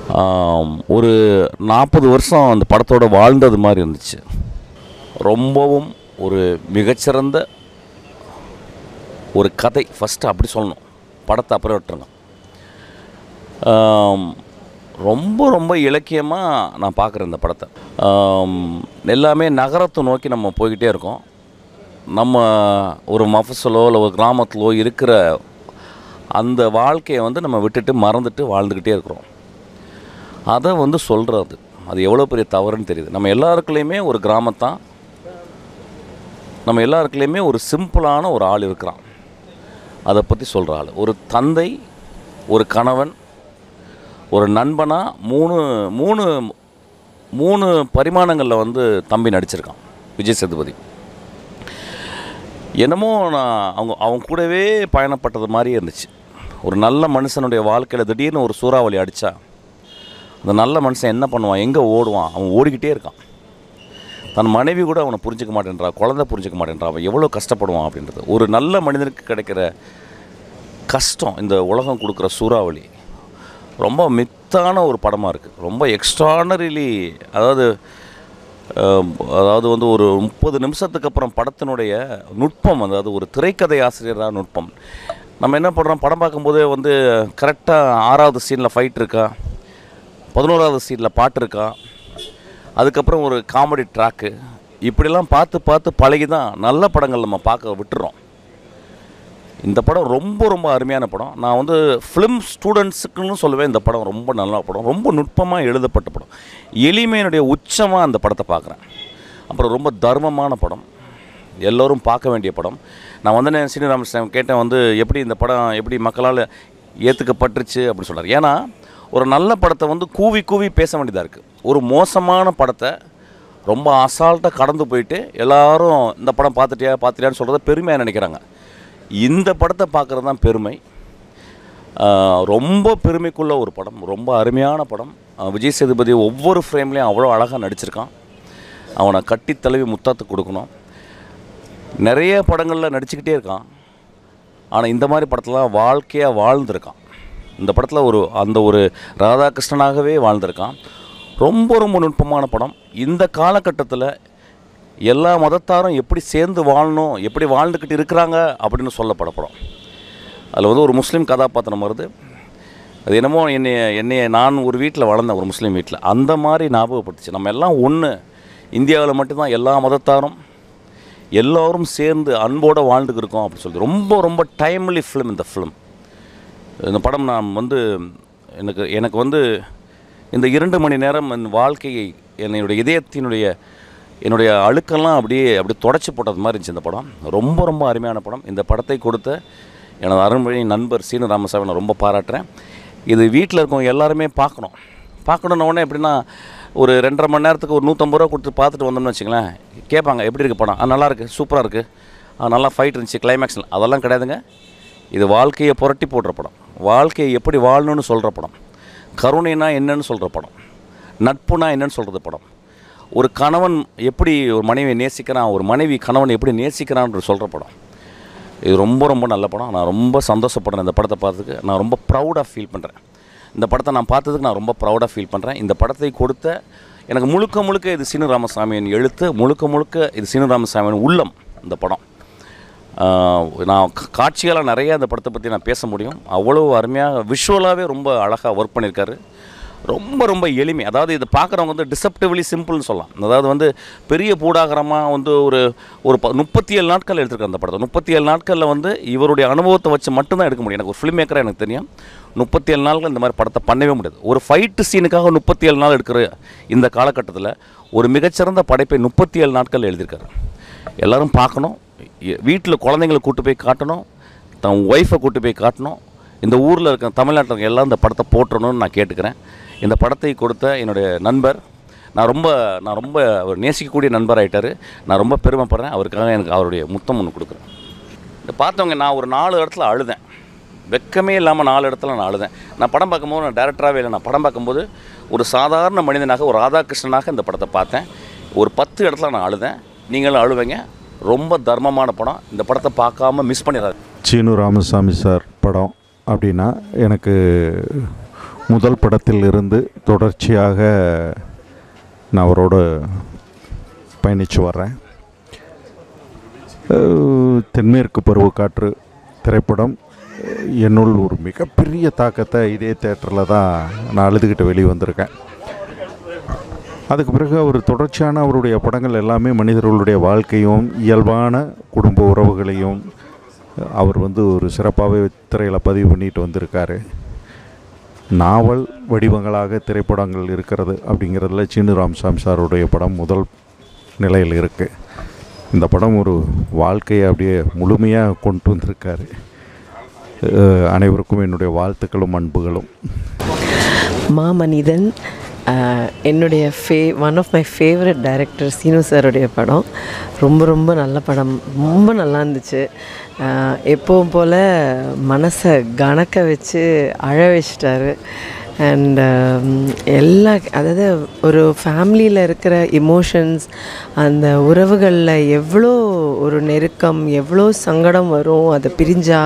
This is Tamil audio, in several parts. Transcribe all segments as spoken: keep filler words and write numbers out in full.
ஒரு நாற்பது வருஷம் அந்த படத்தோடு வாழ்ந்தது மாதிரி இருந்துச்சு. ரொம்பவும் ஒரு மிகச்சிறந்த ஒரு கதை. ஃபஸ்ட்டு அப்படி சொல்லணும், படத்தை அப்புறம் விட்டுருங்க. ரொம்ப ரொம்ப இலக்கியமாக நான் பார்க்குறேன் இந்த படத்தை. எல்லாமே நகரத்தை நோக்கி நம்ம போய்கிட்டே இருக்கோம். நம்ம ஒரு மஃபஸலோ இல்லை ஒரு கிராமத்திலோ இருக்கிற அந்த வாழ்க்கையை வந்து நம்ம விட்டுட்டு மறந்துட்டு வாழ்ந்துக்கிட்டே இருக்கிறோம். அதை வந்து சொல்கிறது அது எவ்வளோ பெரிய தவறுன்னு தெரியுது. நம்ம எல்லாருக்குள்ளேயுமே ஒரு கிராமத்தான், நம்ம எல்லாருக்குள்ளேயுமே ஒரு சிம்பிளான ஒரு ஆள் இருக்கிறான். அதை பற்றி சொல்கிற ஆள் ஒரு தந்தை, ஒரு கணவன், ஒரு நண்பனாக மூணு மூணு மூணு பரிமாணங்களில் வந்து தம்பி நடிச்சிருக்கான் விஜய் சேதுபதி. என்னமோ நான் அவங்க அவங்க கூடவே பயணப்பட்டது மாதிரியே இருந்துச்சு. ஒரு நல்ல மனுஷனுடைய வாழ்க்கையில் திடீர்னு ஒரு சூறாவளி அடித்தா அந்த நல்ல மனுஷன் என்ன பண்ணுவான், எங்கே ஓடுவான்? அவன் ஓடிக்கிட்டே இருக்கான். தன் மனைவி கூட அவனை புரிஞ்சிக்க மாட்டேன்றா, குழந்தை புரிஞ்சிக்க மாட்டேன்றா, அவன் எவ்வளோ கஷ்டப்படுவான் அப்படின்றது. ஒரு நல்ல மனிதனுக்கு கிடைக்கிற கஷ்டம் இந்த உலகம் கொடுக்குற சூறாவளி ரொம்ப மித்தான ஒரு படமாக இருக்குது. ரொம்ப எக்ஸ்ட்ரானரிலி, அதாவது அதாவது வந்து ஒரு முப்பது நிமிஷத்துக்கு அப்புறம் படத்தினுடைய நுட்பம், அதாவது ஒரு திரைக்கதை ஆசிரியராக நுட்பம். நம்ம என்ன பண்ணுறோம், படம் பார்க்கும்போதே வந்து கரெக்டாக ஆறாவது சீனில் ஃபைட் இருக்கா, பதினோராவது சீனில் பாட்டு இருக்கா, அதுக்கப்புறம் ஒரு காமெடி ட்ராக்கு, இப்படிலாம் பார்த்து பார்த்து பழகி தான் நல்ல படங்கள் நம்ம பார்க்க விட்டுறோம். இந்த படம் ரொம்ப ரொம்ப அருமையான படம். நான் வந்து ஃபிலிம் ஸ்டூடெண்ட்ஸுக்குன்னு சொல்லுவேன். இந்த படம் ரொம்ப நல்ல படம், ரொம்ப நுட்பமாக எழுதப்பட்ட படம், எளிமையினுடைய உச்சமாக அந்த படத்தை பார்க்குறேன். அப்புறம் ரொம்ப தர்மமான படம், எல்லோரும் பார்க்க வேண்டிய படம். நான் வந்து சீனிராமன் கேட்டேன் வந்து எப்படி இந்த படம் எப்படி மக்களால் ஏற்றுக்கப்பட்டுருச்சு அப்படின்னு சொல்கிறார். ஏன்னா ஒரு நல்ல படத்தை வந்து கூவி கூவி பேச வேண்டியதாக இருக்குது. ஒரு மோசமான படத்தை ரொம்ப அசால்ட்டாக கடந்து போயிட்டு எல்லோரும் இந்த படம் பார்த்துட்டியா பார்த்துட்டியான்னு சொல்கிறத பெருமையாக நினைக்கிறாங்க. இந்த படத்தை பார்க்குறது தான் பெருமை. ரொம்ப பெருமைக்குள்ள ஒரு படம், ரொம்ப அருமையான படம். விஜய் சேதுபதி ஒவ்வொரு ஃப்ரேம்லேயும் அவ்வளோ அழகாக நடிச்சிருக்கான். அவனை கட்டி தழுவி முத்தாத்து கொடுக்கணும். நிறைய படங்களில் நடிச்சுக்கிட்டே இருக்கான். ஆனால் இந்த மாதிரி படத்துலாம் வாழ்க்கையாக வாழ்ந்துருக்கான். இந்த படத்தில் ஒரு அந்த ஒரு ராதாகிருஷ்ணனாகவே வாழ்ந்திருக்கான். ரொம்ப ரொம்ப நுட்பமான படம். இந்த காலகட்டத்தில் எல்லா மதத்தாரும் எப்படி சேர்ந்து வாழணும், எப்படி வாழ்ந்துக்கிட்டு இருக்கிறாங்க அப்படின்னு சொல்லப்பட படம். அதில் வந்து ஒரு முஸ்லீம் கதாபாத்திரம் வருது. அது என்னமோ என்னை என்னைய நான் ஒரு வீட்டில் வளர்ந்தேன், ஒரு முஸ்லீம் வீட்டில், அந்த மாதிரி ஞாபகப்படுத்துச்சு. நம்ம எல்லாம் ஒன்று, இந்தியாவில் மட்டும்தான் எல்லா மதத்தாரும் எல்லோரும் சேர்ந்து அன்போடு வாழ்ந்துக்கு இருக்கோம் அப்படின்னு சொல்லி ரொம்ப ரொம்ப டைம்லி ஃபிலிம் இந்த ஃபிலிம். இந்த படம் நான் வந்து எனக்கு எனக்கு வந்து இந்த இரண்டு மணி நேரம் என் வாழ்க்கையை, என்னுடைய இதயத்தினுடைய என்னுடைய அழுக்கெல்லாம் அப்படியே அப்படி தொடச்சி போட்டது மாதிரி இருந்துச்சு இந்த படம். ரொம்ப ரொம்ப அருமையான படம். இந்த படத்தை கொடுத்த எனது அருண்மொழி நண்பர் சீனு ராமசாமி நான் ரொம்ப பாராட்டுறேன். இது வீட்டில் இருக்கவங்க எல்லாருமே பார்க்கணும். பார்க்கணுன்ன உடனே எப்படின்னா ஒரு ரெண்டரை மணி நேரத்துக்கு ஒரு நூற்றம்பது ரூபா கொடுத்து பார்த்துட்டு வந்தோம்னு வச்சுங்களேன், கேட்பாங்க எப்படி இருக்குது படம். ஆ நல்லா இருக்குது, சூப்பராக இருக்குது, நல்லா ஃபைட் இருந்துச்சு, கிளைமேக்ஸ் அதெல்லாம் கிடையாதுங்க. இது வாழ்க்கையை புரட்டி போடுற படம், வாழ்க்கையை எப்படி வாழணும்னு சொல்கிற படம், கருணைனா என்னன்னு சொல்கிற படம், நட்புனா என்னன்னு சொல்கிறது படம், ஒரு கணவன் எப்படி ஒரு மனைவியை நேசிக்கிறான், ஒரு மனைவி கணவன் எப்படி நேசிக்கிறான்னு சொல்கிற படம். இது ரொம்ப ரொம்ப நல்ல படம். நான் ரொம்ப சந்தோஷப்படுறேன் இந்த படத்தை பார்த்ததுக்கு. நான் ரொம்ப ப்ரௌடாக ஃபீல் பண்ணுறேன். இந்த படத்தை நான் பார்த்ததுக்கு நான் ரொம்ப ப்ரௌடாக ஃபீல் பண்ணுறேன். இந்த படத்தை கொடுத்த எனக்கு முழுக்க முழுக்க இது சீனு ராமசாமியின் எழுத்து, முழுக்க முழுக்க இது சீனு ராமசாமியின் உள்ளம். இந்த படம் நான் காட்சிகளாக நிறைய அந்த படத்தை பற்றி நான் பேச முடியும். அவ்வளோ அருமையாக விஷுவலாகவே ரொம்ப அழகாக ஒர்க் பண்ணியிருக்காரு. ரொம்ப ரொம்ப எளிமை. அதாவது இதை பார்க்குறவங்க வந்து டிசப்டிவ்லி சிம்பிள்னு சொல்லலாம். அதாவது வந்து பெரிய பூடாகரமாக வந்து ஒரு ஒரு ப முப்பத்தி ஏழு நாட்கள் எடுத்துருக்கேன் அந்த படத்தை. முப்பத்தி ஏழு நாட்களில் வந்து இவருடைய அனுபவத்தை வச்சு மட்டும்தான் எடுக்க முடியும். எனக்கு ஒரு ஃபிலிம் மேக்கராக எனக்கு தெரியும், முப்பத்தி ஏழு நாட்கள் இந்த மாதிரி படத்தை பண்ணவே முடியாது. ஒரு ஃபைட்டு சீனுக்காக முப்பத்தி ஏழு நாள் எடுக்கிற இந்த காலகட்டத்தில் ஒரு மிகச்சிறந்த படைப்பை முப்பத்தி ஏழு நாட்கள் எழுதியிருக்காரு. எல்லோரும் பார்க்கணும். வீட்டில் குழந்தைங்களை கூட்டு போய் காட்டணும், தன் ஒய்ஃபை கூட்டு போய் காட்டணும். இந்த ஊரில் இருக்க தமிழ்நாட்டில் இருக்க எல்லாம் இந்த படத்தை போற்றணும்னு நான் கேட்டுக்கிறேன். இந்த படத்தை கொடுத்த என்னுடைய நண்பர், நான் ரொம்ப நான் ரொம்ப அவர் நேசிக்கக்கூடிய நண்பர் ஆகிட்டார். நான் ரொம்ப பெருமைப்படுறேன். அவருக்காக எனக்கு அவருடைய முத்தம் ஒன்று கொடுக்குறேன். இந்த பார்த்தவங்க நான் ஒரு நாலு இடத்துல அழுதேன், வெக்கமே இல்லாமல் நாலு இடத்துல நான் அழுதேன். நான் படம் பார்க்கும்போது நான் டேரக்டராகவே இல்லை, நான் படம் பார்க்கும்போது ஒரு சாதாரண மனிதனாக, ஒரு ராதாகிருஷ்ணனாக இந்த படத்தை பார்த்தேன். ஒரு பத்து இடத்துல நான் அழுதேன். நீங்களும் அழுவீங்க. ரொம்ப தர்மமான படம். இந்த படத்தை பார்க்காம மிஸ் பண்ணிடாது. சீனு ராமசாமி சார் படம் அப்படின்னா எனக்கு முதல் படத்தில் இருந்து தொடர்ச்சியாக நான் அவரோட பயணித்து வர்றேன். தென்மேற்கு பருவக்காற்று திரைப்படம் என்னுள் ஒரு மிகப்பெரிய தாக்கத்தை இதே தேட்டரில் தான் நான் அழுதுகிட்டு வெளியே வந்திருக்கேன். அதுக்கு பிறகு அவர் தொடர்ச்சியான அவருடைய படங்கள் எல்லாமே மனிதர்களுடைய வாழ்க்கையும் இயல்பான குடும்ப உறவுகளையும் அவர் வந்து ஒரு சிறப்பாகவே திரையில் பதிவு பண்ணிட்டு வந்திருக்காரு. நாவல் வடிவங்களாக திரைப்படங்கள் இருக்கிறது அப்படிங்கிறதுல சீனு ராமசாமி சாருடைய படம் முதல் நிலையில் இருக்குது. இந்த படம் ஒரு வாழ்க்கையை அப்படியே முழுமையாக கொண்டு வந்திருக்காரு. அனைவருக்கும் என்னுடைய வாழ்த்துக்களும் அன்புகளும். மாமனிதன் என்னுடைய ஃபே one of my favourite director Seenu சாருடைய படம். ரொம்ப ரொம்ப நல்ல படம், ரொம்ப நல்லா இருந்துச்சு. எப்பவும் போல் மனசை கணக்க வச்சு அழ வச்சிட்டாரு. அண்ட் எல்லா அதாவது ஒரு ஃபேமிலியில் இருக்கிற இமோஷன்ஸ், அந்த உறவுகளில் எவ்வளோ ஒரு நெருக்கம், எவ்வளோ சங்கடம் வரும், அதை பிரிஞ்சா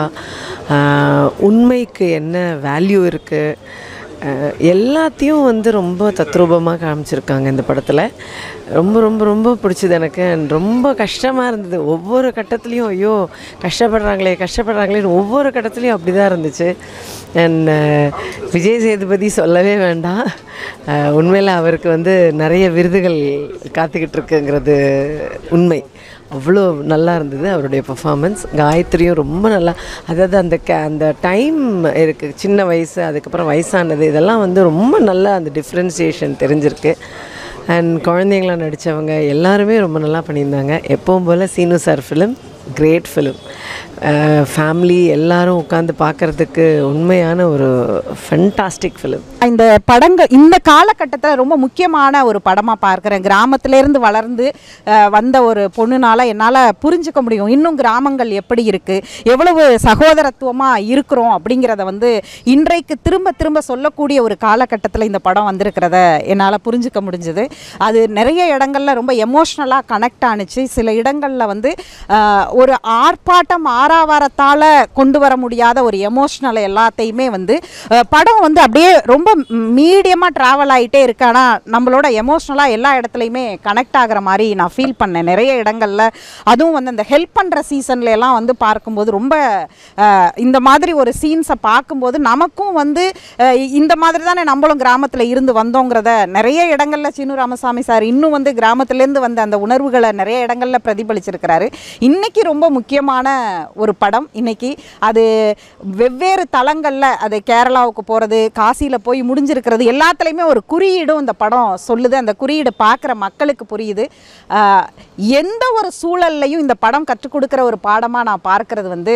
உண்மைக்கு என்ன வேல்யூ இருக்குது, எல்லாத்தையும் வந்து ரொம்ப தத்ரூபமாக காமிச்சிருக்காங்க இந்த படத்தில். ரொம்ப ரொம்ப ரொம்ப பிடிச்சது எனக்கு. அண்ட் ரொம்ப கஷ்டமாக இருந்தது. ஒவ்வொரு கட்டத்துலேயும் ஐயோ கஷ்டப்படுறாங்களே கஷ்டப்படுறாங்களேன்னு ஒவ்வொரு கட்டத்துலேயும் அப்படி தான் இருந்துச்சு. அண்ட் விஜய் சேதுபதி சொல்லவே வேண்டாம். உண்மையில் அவருக்கு வந்து நிறைய விருதுகள் காத்துக்கிட்டு இருக்குங்கிறது உண்மை. அவ்வளோ நல்லா இருந்தது அவருடைய பர்ஃபார்மன்ஸ். காயத்ரியும் ரொம்ப நல்லா, அதாவது அந்த க அந்த டைம் இருக்குது, சின்ன வயசு அதுக்கப்புறம் வயசானது, இதெல்லாம் வந்து ரொம்ப நல்லா அந்த டிஃப்ரென்சியேஷன் தெரிஞ்சிருக்கு. அண்ட் குழந்தைங்களாம் நடித்தவங்க எல்லாருமே ரொம்ப நல்லா பண்ணியிருந்தாங்க. எப்பவும் போல் Seenu sir film great film. Family எல்லாரும் உட்காந்து பார்க்குறதுக்கு உண்மையான ஒரு ஃபென்டாஸ்டிக் ஃபிலிம். இந்த படங்கள் இந்த காலகட்டத்தில் ரொம்ப முக்கியமான ஒரு படமாக பார்க்குறேன். கிராமத்திலேருந்து வளர்ந்து வந்த ஒரு பொண்ணுனால் என்னால் புரிஞ்சிக்க முடியும் இன்னும் கிராமங்கள் எப்படி இருக்குது, எவ்வளவு சகோதரத்துவமாக இருக்கிறோம் அப்படிங்கிறத வந்து இன்றைக்கு திரும்ப திரும்ப சொல்லக்கூடிய ஒரு காலகட்டத்தில் இந்த படம் வந்திருக்கிறத என்னால் புரிஞ்சிக்க முடிஞ்சது. அது நிறைய இடங்களில் ரொம்ப எமோஷ்னலாக கனெக்ட் ஆணுச்சு. சில இடங்களில் வந்து ஒரு ஆர்ப்பாட்டம் ஆறாவாரத்தால் கொண்டு வர முடியாத ஒரு எமோஷ்னல் எல்லாத்தையுமே வந்து படம் வந்து அப்படியே ரொம்ப மீடியமாக ட்ராவல் ஆகிட்டே இருக்கு. ஆனால் நம்மளோட எமோஷ்னலாக எல்லா இடத்துலையுமே கனெக்ட் ஆகிற மாதிரி நான் ஃபீல் பண்ணேன் நிறைய இடங்களில். அதுவும் வந்து அந்த ஹெல்ப் பண்ணுற சீசன்ல எல்லாம் வந்து பார்க்கும்போது ரொம்ப இந்த மாதிரி ஒரு சீன்ஸை பார்க்கும்போது நமக்கும் வந்து இந்த மாதிரி தானே நம்மளும் கிராமத்தில் இருந்து வந்தோங்கிறத நிறைய இடங்களில் சீனு ராமசாமி சார் இன்னும் வந்து கிராமத்துலேருந்து வந்த அந்த உணர்வுகளை நிறைய இடங்களில் பிரதிபலிச்சிருக்கிறாரு. இன்னைக்கு ரொம்ப முக்கியமான ஒரு படம். இன்னைக்கு அது வெவ்வேறு தளங்களில், அது கேரளாவுக்கு போகிறது, காசியில் போய் முடிஞ்சிருக்கிறது, எல்லாத்துலேயுமே ஒரு குறியீடும் இந்த படம் சொல்லுது. அந்த குறியீடு பார்க்குற மக்களுக்கு புரியுது. எந்த ஒரு சூழல்லையும் இந்த படம் கற்றுக் கொடுக்குற ஒரு பாடமாக நான் பார்க்கறது வந்து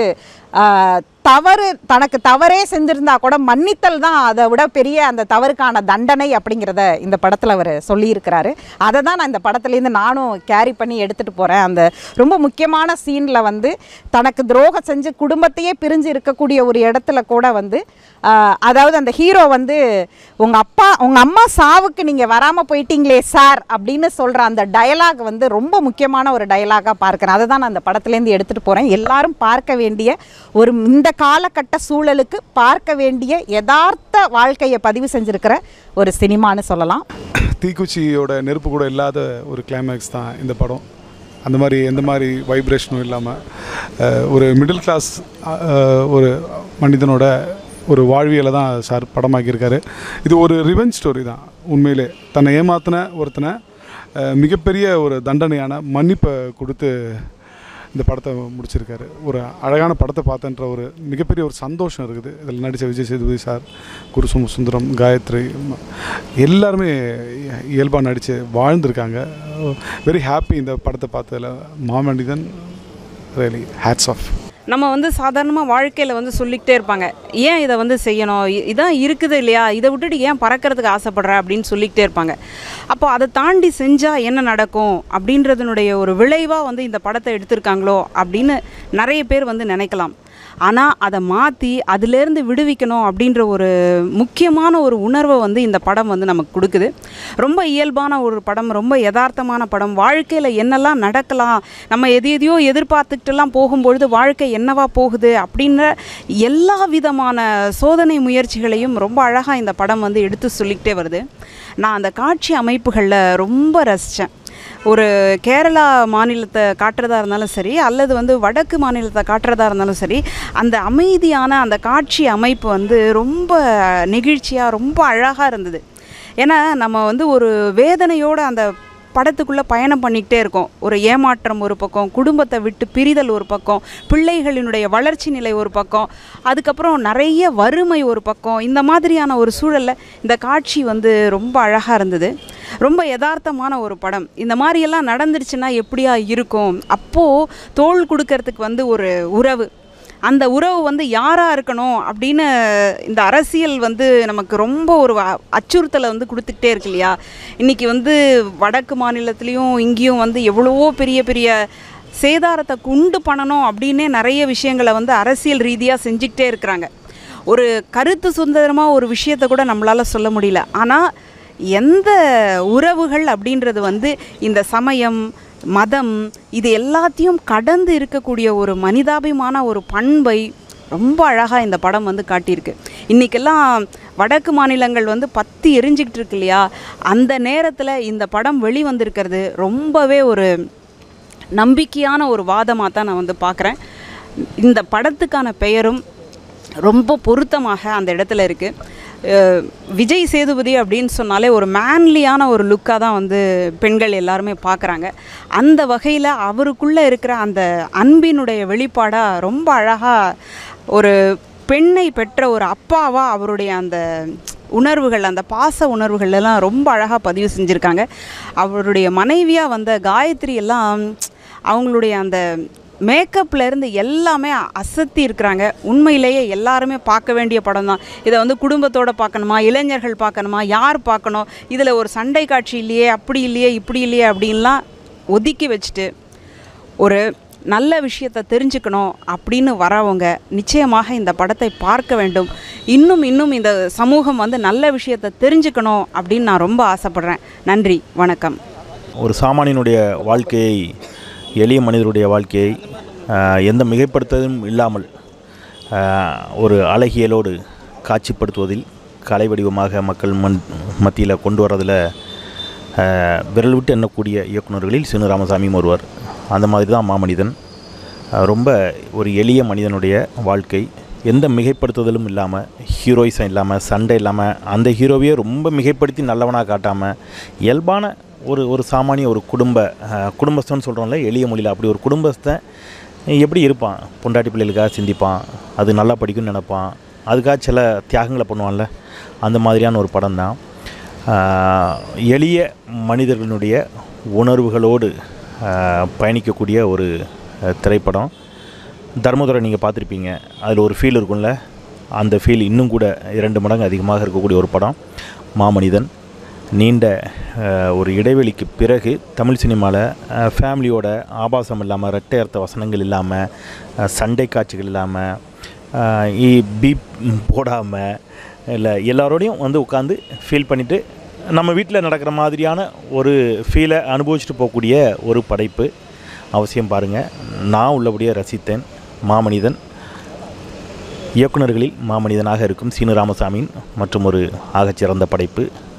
தவறு தனக்கு தவறே செஞ்சிருந்தா கூட மன்னித்தல் தான் அதை விட பெரிய அந்த தவறுக்கான தண்டனை அப்படிங்கிறத இந்த படத்தில் அவர் சொல்லியிருக்கிறாரு. அதை தான் நான் இந்த படத்துலேருந்து நானும் கேரி பண்ணி எடுத்துகிட்டு போகிறேன். அந்த ரொம்ப முக்கியமான சீனில் வந்து தனக்கு துரோகம் செஞ்சு குடும்பத்தையே பிரிஞ்சு இருக்கக்கூடிய ஒரு இடத்துல கூட வந்து அதாவது அந்த ஹீரோ வந்து உங்கள் அப்பா உங்கள் அம்மா சாவுக்கு நீங்கள் வராமல் போயிட்டீங்களே சார் அப்படின்னு சொல்கிற அந்த டயலாக் வந்து ரொம்ப முக்கியமான ஒரு டயலாகாக பார்க்குறேன். அதை தான் நான் அந்த படத்துலேருந்து எடுத்துகிட்டு போகிறேன். எல்லாரும் பார்க்க வேண்டிய ஒரு இந்த காலகட்ட சூழலுக்கு பார்க்க வேண்டிய யதார்த்த வாழ்க்கையை பதிவு செஞ்சுருக்கிற ஒரு சினிமான்னு சொல்லலாம். தீக்குச்சியோட நெருப்பு கூட இல்லாத ஒரு கிளைமேக்ஸ் தான் இந்த படம். அந்த மாதிரி எந்த மாதிரி வைப்ரேஷனும் இல்லாமல் ஒரு மிடில் கிளாஸ் ஒரு மனிதனோட ஒரு வாழ்வியலை தான் சார் படமாக்கியிருக்காரு. இது ஒரு ரிவெஞ்ச் ஸ்டோரி தான். உண்மையிலே தன்னை ஏமாத்தின ஒருத்தனை மிகப்பெரிய ஒரு தண்டனையான மன்னிப்பை கொடுத்து இந்த படத்தை முடிச்சிருக்காரு. ஒரு அழகான படத்தை பார்த்தன்ற ஒரு மிகப்பெரிய ஒரு சந்தோஷம் இருக்குது. இதில் நடித்த விஜய் சேதுபதி சார், குரு சுந்தரம், காயத்ரி எல்லாருமே இயல்பாக நடித்து வாழ்ந்துருக்காங்க. வெரி ஹாப்பி இந்த படத்தை பார்த்ததில். Maamanithan really hats off. நம்ம வந்து சாதாரணமாக வாழ்க்கையில் வந்து சொல்லிக்கிட்டே இருப்பாங்க, ஏன் இதை வந்து செய்யணும், இதான் இருக்குது இல்லையா, இதை விட்டுட்டு ஏன் பறக்கிறதுக்கு ஆசைப்படுற அப்படின்னு சொல்லிக்கிட்டே இருப்பாங்க. அப்போ அதை தாண்டி செஞ்சால் என்ன நடக்கும் அப்படின்றதுனுடைய ஒரு விளைவாக வந்து இந்த படத்தை எடுத்திருக்காங்களோ அப்படின்னு நிறைய பேர் வந்து நினைக்கலாம். ஆனால் அதை மாற்றி அதிலேருந்து விடுவிக்கணும் அப்படின்ற ஒரு முக்கியமான ஒரு உணர்வை வந்து இந்த படம் வந்து நமக்கு கொடுக்குது. ரொம்ப இயல்பான ஒரு படம், ரொம்ப யதார்த்தமான படம். வாழ்க்கையில் என்னெல்லாம் நடக்கலாம், நம்ம எது எதையோ எதிர்பார்த்துக்கிட்டுலாம் போகும்பொழுது வாழ்க்கை என்னவா போகுது அப்படின்ற எல்லா விதமான சோதனை முயற்சிகளையும் ரொம்ப அழகாக இந்த படம் வந்து எடுத்து சொல்லிக்கிட்டே வருது. நான் அந்த காட்சி அமைப்புகளில் ரொம்ப ரசித்தேன். ஒரு கேரளா மாநிலத்தை காட்டுறதா இருந்தாலும் சரி, அல்லது வந்து வடக்கு மாநிலத்தை காட்டுறதா இருந்தாலும் சரி, அந்த அமைதியான அந்த காட்சி அமைப்பு வந்து ரொம்ப நெகிழ்ச்சியாக ரொம்ப அழகாக இருந்தது. ஏன்னா நம்ம வந்து ஒரு வேதனையோடு அந்த படத்துக்குள்ளே பயணம் பண்ணிக்கிட்டே இருக்கோம். ஒரு ஏமாற்றம் ஒரு பக்கம், குடும்பத்தை விட்டு பிரிதல் ஒரு பக்கம், பிள்ளைகளினுடைய வளர்ச்சி நிலை ஒரு பக்கம், அதுக்கப்புறம் நிறைய வறுமை ஒரு பக்கம். இந்த மாதிரியான ஒரு சூழலில் இந்த காட்சி வந்து ரொம்ப அழகாக இருந்தது. ரொம்ப யதார்த்தமான ஒரு படம். இந்த மாதிரியெல்லாம் நடந்துருச்சுன்னா எப்படியா இருக்கும்? அப்போது தோள் கொடுக்கறதுக்கு வந்து ஒரு உறவு, அந்த உறவு வந்து யாராக இருக்கணும் அப்படின்னு இந்த அரசியல் வந்து நமக்கு ரொம்ப ஒரு அச்சுறுத்தலை வந்து கொடுத்துக்கிட்டே இருக்கு இல்லையா? இன்றைக்கி வந்து வடக்கு மாநிலத்துலேயும் இங்கேயும் வந்து எவ்வளவோ பெரிய பெரிய சேதாரத்தை உண்டு பண்ணணும் அப்படின்னே நிறைய விஷயங்களை வந்து அரசியல் ரீதியாக செஞ்சுக்கிட்டே இருக்கிறாங்க. ஒரு கருத்து சுதந்திரமாக ஒரு விஷயத்தை கூட நம்மளால் சொல்ல முடியல. ஆனால் எந்த உறவுகள் அப்படின்றது வந்து இந்த சமயம், மதம், இது எல்லாத்தையும் கடந்து இருக்கக்கூடிய ஒரு மனிதாபிமான ஒரு பண்பை ரொம்ப அழகாக இந்த படம் வந்து காட்டியிருக்கு. இன்றைக்கெல்லாம் வடக்கு மாநிலங்கள் வந்து பற்றி எரிஞ்சிக்கிட்டு இருக்கு இல்லையா? அந்த நேரத்தில் இந்த படம் வெளிவந்திருக்கிறது ரொம்பவே ஒரு நம்பிக்கையான ஒரு வாதமாக தான் நான் வந்து பார்க்குறேன். இந்த படத்துக்கான பெயரும் ரொம்ப பொருத்தமாக அந்த இடத்துல இருக்குது. விஜய் சேதுபதி அப்படின்னு சொன்னாலே ஒரு மேன்லியான ஒரு லுக்காக தான் வந்து பெண்கள் எல்லாருமே பார்க்குறாங்க. அந்த வகையில் அவருக்குள்ளே இருக்கிற அந்த அன்பினுடைய வெளிப்பாடாக ரொம்ப அழகாக ஒரு பெண்ணை பெற்ற ஒரு அப்பாவாக அவருடைய அந்த உணர்வுகள், அந்த பாச உணர்வுகள் எல்லாம் ரொம்ப அழகாக பதிவு செஞ்சுருக்காங்க. அவருடைய மனைவியாக வந்த காயத்ரி எல்லாம் அவங்களுடைய அந்த மேக்கப்லேருந்து எல்லாமே அசத்தி இருக்கிறாங்க. உண்மையிலேயே எல்லாருமே பார்க்க வேண்டிய படம் தான். இதை வந்து குடும்பத்தோடு பார்க்கணுமா, இளைஞர்கள் பார்க்கணுமா, யார் பார்க்கணும், இதில் ஒரு சண்டை காட்சி இல்லையே, அப்படி இல்லையே, இப்படி இல்லையே அப்படின்லாம் ஒதுக்கி வச்சுட்டு ஒரு நல்ல விஷயத்தை தெரிஞ்சுக்கணும் அப்படின்னு வரவங்க நிச்சயமாக இந்த படத்தை பார்க்க வேண்டும். இன்னும் இன்னும் இந்த சமூகம் வந்து நல்ல விஷயத்தை தெரிஞ்சுக்கணும் அப்படின்னு நான் ரொம்ப ஆசைப்படுறேன். நன்றி, வணக்கம். ஒரு சாமானியனுடைய வாழ்க்கையை, எளிய மனிதருடைய வாழ்க்கையை எந்த மிகைப்படுத்தலும் இல்லாமல் ஒரு அழகியலோடு காட்சிப்படுத்துவதில், கலை வடிவமாக மக்கள் மண் மத்தியில் கொண்டு வரதில் விரல் விட்டு எண்ணக்கூடிய இயக்குநர்களில் சீனு ராமசாமியும் ஒருவர். அந்த மாதிரி தான் மாமனிதன். ரொம்ப ஒரு எளிய மனிதனுடைய வாழ்க்கை, எந்த மிகைப்படுத்துதலும் இல்லாமல், ஹீரோயிசம் இல்லாமல், சண்டை இல்லாமல், அந்த ஹீரோவையே ரொம்ப மிகைப்படுத்தி நல்லவனாக காட்டாமல், இயல்பான ஒரு ஒரு சாமானிய ஒரு குடும்ப குடும்பஸ்தன்னு சொல்கிறோம்ல எளிய மொழியில், அப்படி ஒரு குடும்பஸ்தன் எப்படி இருப்பான்? பொண்டாட்டி பிள்ளைகளுக்காக சிந்திப்பான், அது நல்லா படிக்கும்னு நினைப்பான், அதுக்காக சில தியாகங்களை பண்ணுவான்ல, அந்த மாதிரியான ஒரு படம் தான். எளிய மனிதர்களுடைய உணர்வுகளோடு பயணிக்கக்கூடிய ஒரு திரைப்படம். தர்மதுரை நீங்கள் பார்த்துருப்பீங்க, அதில் ஒரு ஃபீல் இருக்கும்ல, அந்த ஃபீல் இன்னும் கூட இரண்டு மடங்கு அதிகமாக இருக்கக்கூடிய ஒரு படம் மாமனிதன். நீண்ட ஒரு இடைவெளிக்கு பிறகு தமிழ் சினிமாவில் ஃபேமிலியோட ஆபாசம் இல்லாமல், ரெட்டை அர்த்த வசனங்கள் இல்லாமல், சண்டை காட்சிகள் இல்லாமல், பீப் போடாமல், இல்லை எல்லாரோடையும் வந்து உட்காந்து ஃபீல் பண்ணிவிட்டு நம்ம வீட்டில் நடக்கிற மாதிரியான ஒரு ஃபீலை அனுபவிச்சுட்டு போகக்கூடிய ஒரு படைப்பு. அவசியம் பாருங்கள். நான் உள்ளபடியே ரசித்தேன். மாமனிதன் இயக்குநர்களில் மாமனிதனாக இருக்கும் சீனு ராமசாமியின் மற்றும் ஒரு ஆகச்சிறந்த படைப்பு.